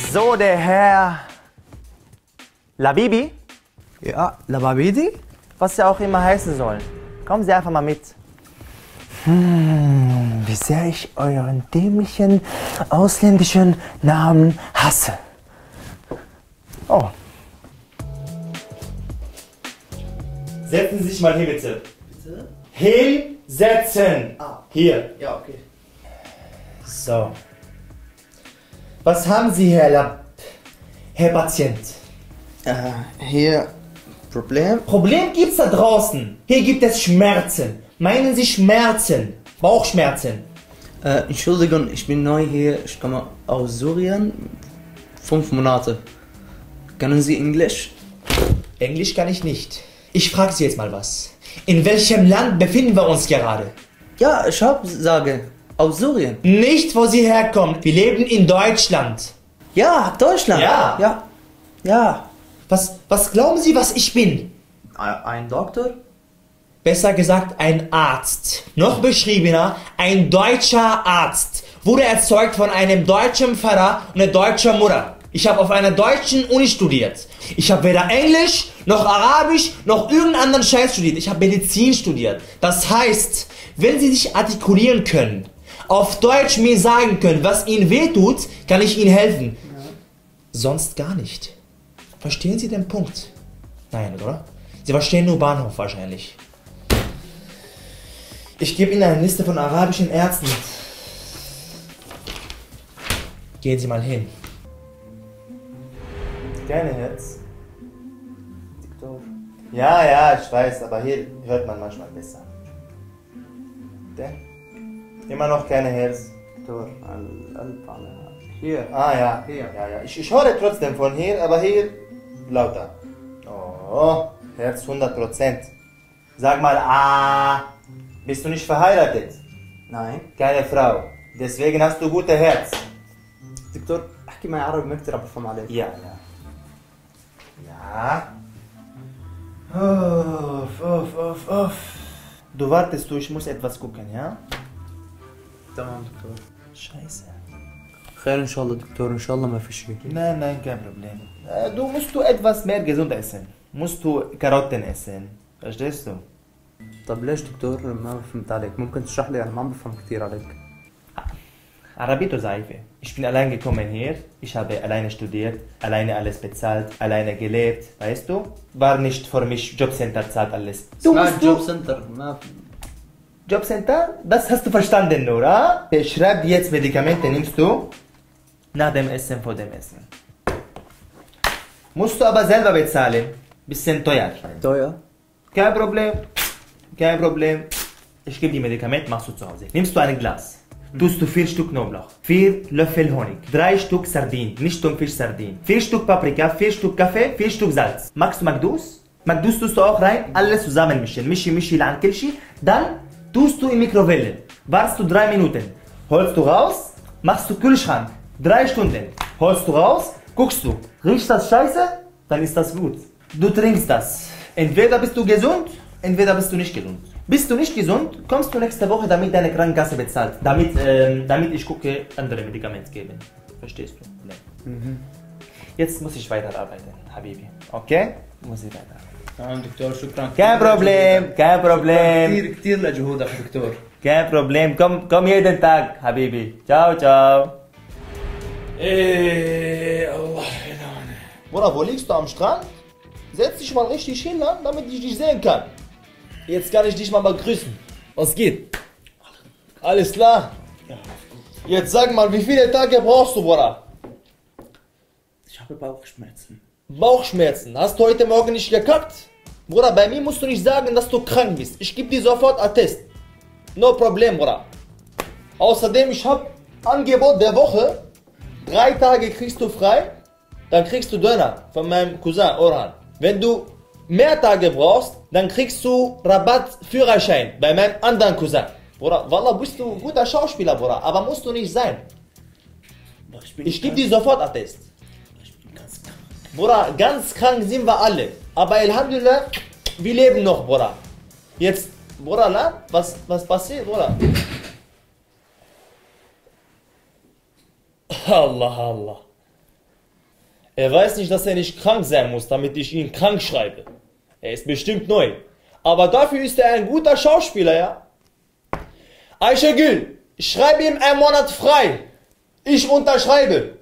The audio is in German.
So, der Herr Labibi, Ja, Lababidi? was ja auch immer heißen soll. Kommen Sie einfach mal mit. Wie sehr ich euren dämlichen ausländischen Namen hasse. Oh. Setzen Sie sich mal hier bitte. Bitte? Hinsetzen. Hier. Ja, okay. So. Was haben Sie, Herr Patient? Hier Problem? Problem gibt's da draußen. Hier gibt es Schmerzen. Meinen Sie Schmerzen? Bauchschmerzen? Entschuldigung, ich bin neu hier. Ich komme aus Syrien. 5 Monate. Können Sie Englisch? Englisch kann ich nicht. Ich frage Sie jetzt mal was. In welchem Land befinden wir uns gerade? Ja, ich sage aus Syrien. Nicht, wo Sie herkommen. Wir leben in Deutschland. Ja, Deutschland. Ja. Ja. Ja. Was glauben Sie, was ich bin? Ein Doktor? Besser gesagt, ein Arzt. Noch beschriebener, ein deutscher Arzt. Wurde erzeugt von einem deutschen Pfarrer und einer deutschen Mutter. Ich habe auf einer deutschen Uni studiert. Ich habe weder Englisch, noch Arabisch, noch irgendeinen anderen Scheiß studiert. Ich habe Medizin studiert. Das heißt, wenn Sie sich artikulieren können, auf Deutsch mir sagen können, was Ihnen wehtut, kann ich Ihnen helfen. Ja. Sonst gar nicht. Verstehen Sie den Punkt? Nein, oder? Sie verstehen nur Bahnhof wahrscheinlich. Ich gebe Ihnen eine Liste von arabischen Ärzten. Gehen Sie mal hin. Gerne, Herz. Ja, ich weiß, aber hier hört man manchmal besser. Denn? Immer noch keine Herz. Hier. Ah ja, Hier. ja. Ich höre trotzdem von hier, aber hier lauter. Oh, Herz 100%. Sag mal, bist du nicht verheiratet? Nein. Keine Frau. Deswegen hast du gute Herz. دكتور احكي معي عربي ما كثير عم بفهم عليك. Ja. Uff. Du wartest, ich muss etwas gucken, ja? تمام دكتور. Scheiße. خير ان شاء الله دكتور ان شاء الله ما في شيء. Nein, kein Problem. Du musst etwas mehr gesund essen. Musst du Karotten essen. Verstehst du? طب ليش دكتور ما فهمت عليك؟ ممكن تشرح لي انا ما عم بفهم كثير عليك. Arabito Seife. Ich bin allein gekommen hier. Ich habe alleine studiert, alleine alles bezahlt, alleine gelebt. Weißt du? War nicht für mich Jobcenter zahlt alles. جوب سنتر ما Jobcenter? Das hast du verstanden, oder? Schreib jetzt Medikamente, nimmst du? Nach dem Essen, vor dem Essen. Musst du aber selber bezahlen. Bisschen teuer. teuer. Kein Problem. Ich gebe die Medikamente, machst du zu Hause. Nimmst du ein Glas. Tust du 4 Stück Knoblauch, 4 Löffel Honig, 3 Stück Sardinen, nicht Thunfisch-Sardinen, 4 Stück Paprika, 4 Stück Kaffee, 4 Stück Salz. Magst du Magdus? Magdus tust du auch rein, alles zusammenmischen. Mischi, lang, Kilchi. Dann tust du in Mikrowelle. Wartest du 3 Minuten. Holst du raus, machst du Kühlschrank. 3 Stunden. Holst du raus, guckst du. Riecht das scheiße? Dann ist das gut. Du trinkst das. Entweder bist du gesund, entweder bist du nicht gesund. Bist du nicht gesund, kommst du nächste Woche, damit deine Krankenkasse bezahlt. Damit ich gucke, andere Medikamente geben. Verstehst du? Nee. Jetzt muss ich weiterarbeiten, Habibi. Okay? Muss ich weiterarbeiten. تمام دكتور شكرا. Kein Problem. كثير لجهودك دكتور. Kein Problem. Komm jeden Tag, Habibi. Ciao. Allah. Bruder, wo liegst du am Strand? Setz dich mal richtig hin, damit ich dich sehen kann. Jetzt kann ich dich mal begrüßen. Was geht? Alles klar? Jetzt sag mal, wie viele Tage brauchst du, Bruder? Ich habe Bauchschmerzen. Bauchschmerzen. Hast du heute Morgen nicht gekackt? Bruder, bei mir musst du nicht sagen, dass du krank bist. Ich gebe dir sofort Attest. No Problem, Bruder. Außerdem, ich habe Angebot der Woche. 3 Tage kriegst du frei. Dann kriegst du Döner von meinem Cousin Orhan. Wenn du mehr Tage brauchst, dann kriegst du Rabatt Führerschein bei meinem anderen Cousin. Bruder, Wallah, bist du ein guter Schauspieler, Bruder, aber musst du nicht sein. Ich gebe dir sofort Attest. Ich bin ganz krank. Bruder, ganz krank sind wir alle. Aber Alhamdulillah, wir leben noch, Bruder. Jetzt, Bruder, was passiert, Bruder? Allah. Er weiß nicht, dass er nicht krank sein muss, damit ich ihn krank schreibe. Er ist bestimmt neu. Aber dafür ist er ein guter Schauspieler, ja? Ayşegül, schreib ihm einen Monat frei. Ich unterschreibe.